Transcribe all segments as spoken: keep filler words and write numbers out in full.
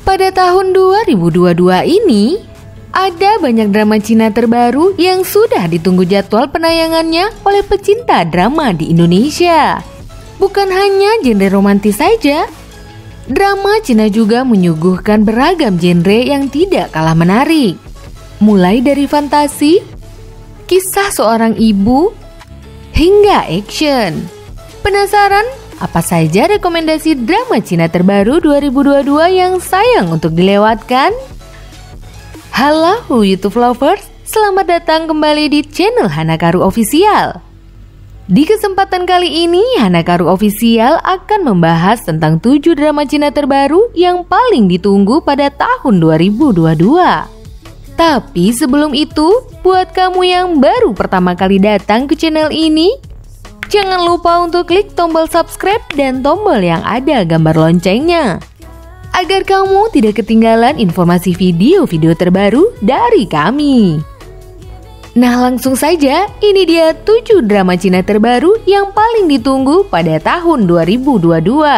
Pada tahun dua ribu dua puluh dua ini, ada banyak drama Cina terbaru yang sudah ditunggu jadwal penayangannya oleh pecinta drama di Indonesia. Bukan hanya genre romantis saja, drama Cina juga menyuguhkan beragam genre yang tidak kalah menarik. Mulai dari fantasi, kisah seorang ibu, hingga action. Penasaran apa saja rekomendasi drama Cina terbaru dua ribu dua puluh dua yang sayang untuk dilewatkan? Halo YouTube lovers, selamat datang kembali di channel Hanakaru Official. Di kesempatan kali ini, Hanakaru Official akan membahas tentang tujuh drama Cina terbaru yang paling ditunggu pada tahun dua ribu dua puluh dua. Tapi sebelum itu, buat kamu yang baru pertama kali datang ke channel ini, jangan lupa untuk klik tombol subscribe dan tombol yang ada gambar loncengnya, agar kamu tidak ketinggalan informasi video-video terbaru dari kami. Nah, langsung saja, ini dia tujuh drama Cina terbaru yang paling ditunggu pada tahun dua ribu dua puluh dua.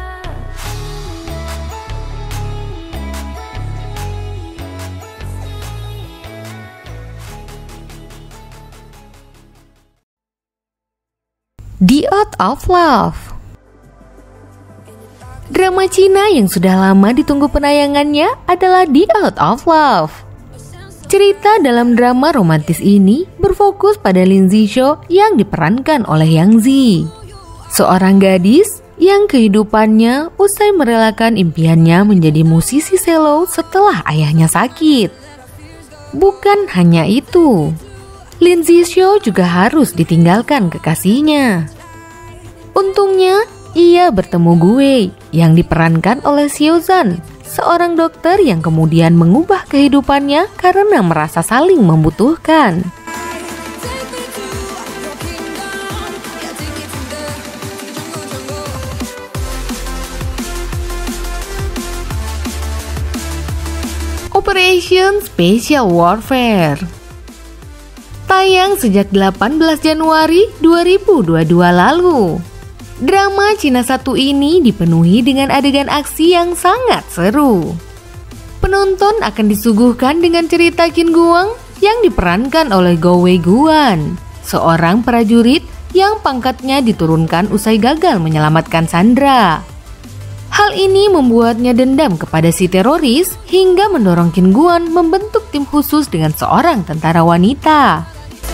The Out of Love. Drama Cina yang sudah lama ditunggu penayangannya adalah The Out of Love. Cerita dalam drama romantis ini berfokus pada Lin Zixue yang diperankan oleh Yang Zi, seorang gadis yang kehidupannya usai merelakan impiannya menjadi musisi selo setelah ayahnya sakit. Bukan hanya itu, Lin Zixue juga harus ditinggalkan kekasihnya. Untungnya, ia bertemu Gue yang diperankan oleh Xiao Zhan, seorang dokter yang kemudian mengubah kehidupannya karena merasa saling membutuhkan. Operation Special Warfare tayang sejak delapan belas Januari dua ribu dua puluh dua lalu. Drama Cina satu ini dipenuhi dengan adegan aksi yang sangat seru. Penonton akan disuguhkan dengan cerita Qin Guang yang diperankan oleh Gou Weiguan, seorang prajurit yang pangkatnya diturunkan usai gagal menyelamatkan Sandra. Hal ini membuatnya dendam kepada si teroris hingga mendorong Qin Guang membentuk tim khusus dengan seorang tentara wanita.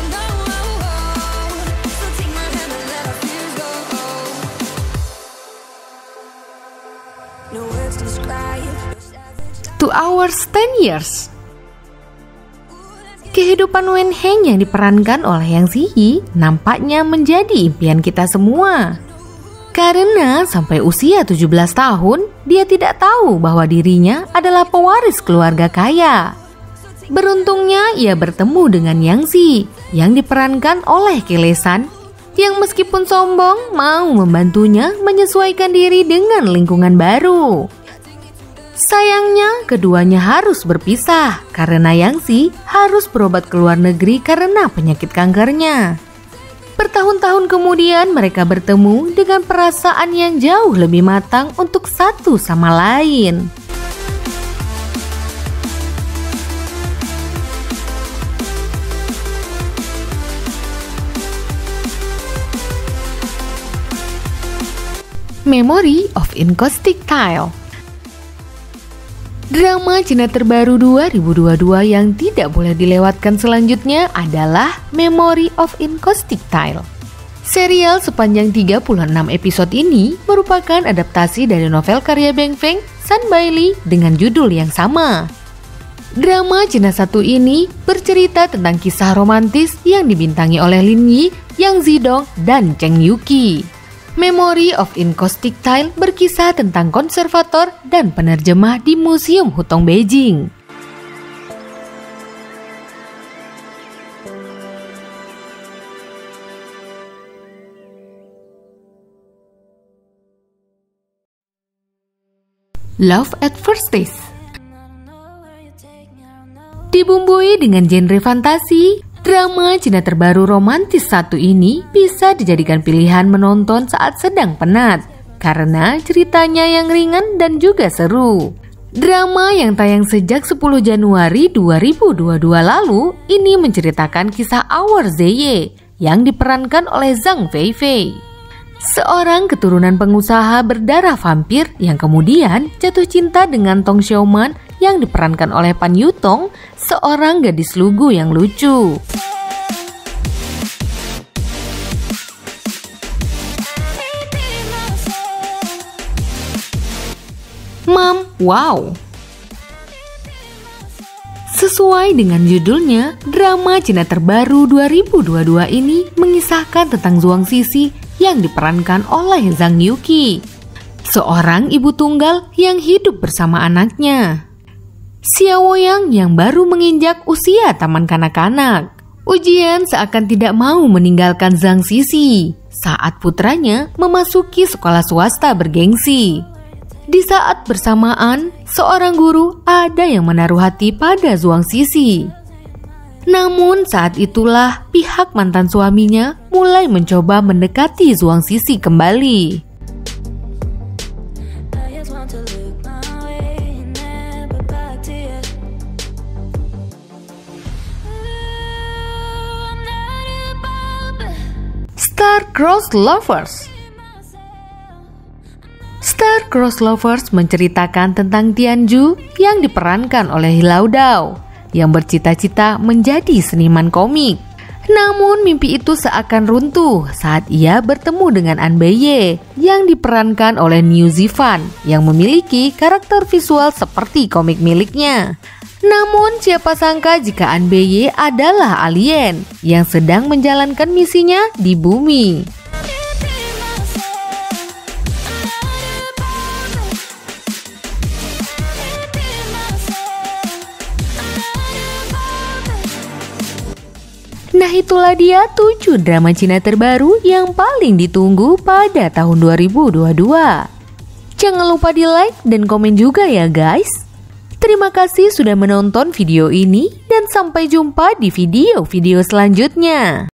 Two Hours Ten Years. Kehidupan Wen Heng yang diperankan oleh Yang Ziyi nampaknya menjadi impian kita semua. Karena sampai usia tujuh belas tahun, dia tidak tahu bahwa dirinya adalah pewaris keluarga kaya. Beruntungnya ia bertemu dengan Yang Zi yang diperankan oleh Kelesan, yang meskipun sombong mau membantunya menyesuaikan diri dengan lingkungan baru. Sayangnya keduanya harus berpisah karena Yang Zi harus berobat ke luar negeri karena penyakit kankernya. Bertahun-tahun kemudian mereka bertemu dengan perasaan yang jauh lebih matang untuk satu sama lain. Memory of Encaustic Tale. Drama Cina terbaru dua ribu dua puluh dua yang tidak boleh dilewatkan selanjutnya adalah Memory of Encaustic Tale. Serial sepanjang tiga puluh enam episode ini merupakan adaptasi dari novel karya Beng Feng San Bailey dengan judul yang sama. Drama Cina satu ini bercerita tentang kisah romantis yang dibintangi oleh Lin Yi, Yang Zidong, dan Cheng Yuki. Memory of Encaustic Tale berkisah tentang konservator dan penerjemah di Museum Hutong Beijing. Love at First Taste. Dibumbui dengan genre fantasi, drama Cina terbaru romantis satu ini bisa dijadikan pilihan menonton saat sedang penat karena ceritanya yang ringan dan juga seru. Drama yang tayang sejak sepuluh Januari dua ribu dua puluh dua lalu ini menceritakan kisah Our Zeye yang diperankan oleh Zhang Feifei, seorang keturunan pengusaha berdarah vampir yang kemudian jatuh cinta dengan Tong Xiaoman yang diperankan oleh Pan Yutong, seorang gadis lugu yang lucu. Mom, wow! Sesuai dengan judulnya, drama Cina terbaru dua ribu dua puluh dua ini mengisahkan tentang Zhuang Sisi yang diperankan oleh Zhang Yuqi, seorang ibu tunggal yang hidup bersama anaknya, Xiaoyang yang baru menginjak usia taman kanak-kanak. Ujian seakan tidak mau meninggalkan Zhang Sisi saat putranya memasuki sekolah swasta bergengsi. Di saat bersamaan, seorang guru ada yang menaruh hati pada Zhuang Sisi. Namun saat itulah pihak mantan suaminya mulai mencoba mendekati Zhuang Sisi kembali. Star-Crossed Lovers. Star-Crossed Lovers menceritakan tentang Tianju yang diperankan oleh Hilau Dao yang bercita-cita menjadi seniman komik. Namun mimpi itu seakan runtuh saat ia bertemu dengan An Beiye yang diperankan oleh Niu Zifan yang memiliki karakter visual seperti komik miliknya. Namun siapa sangka jika An Beiye adalah alien yang sedang menjalankan misinya di bumi. Nah, itulah dia tujuh drama Cina terbaru yang paling ditunggu pada tahun dua ribu dua puluh dua. Jangan lupa di like dan komen juga ya guys. Terima kasih sudah menonton video ini dan sampai jumpa di video-video selanjutnya.